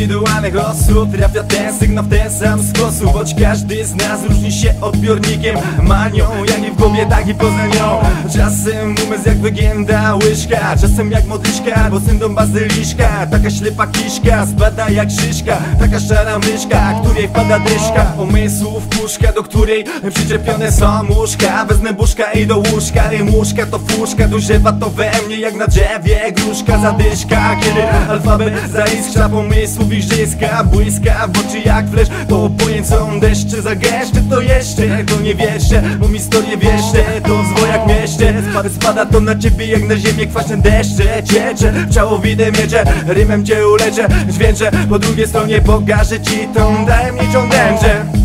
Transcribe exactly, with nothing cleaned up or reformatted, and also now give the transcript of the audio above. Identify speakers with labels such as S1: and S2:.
S1: indywidualnych osób trafia ten sygnał w ten sam sposób, choć każdy z nas różni się odbiornikiem. Manią, jak i w głowie, tak i poza nią. Czasem umysł jak wygięta łyżka, czasem jak modliszka, bo syndrom bazyliszka. Taka ślepa kiszka, spada jak szyszka, taka szara myszka, której wpada dyszka. Pomysłów puszka, do której przyczepione są łóżka. Wezmę buszka i do łóżka, rymuszka to fuszka, dojrzewa to we mnie jak na drzewie gruszka zadyszka. Kiedy alfabet zaiskrza, pomysłów igrzyska, błyska w oczy jak flesz, to pojęcą deszcze za gęszczy. To jeszcze, to nie wierzę, bo mi historię wierzę, to w zwojach mieście. Spada, spada to na ciebie jak na ziemię kwaśne deszcze. Ciecze w ciało widzę miecze, rymem cię uleczę, dźwięczę po drugiej stronie pokażę ci tą tajemniczą dęczę.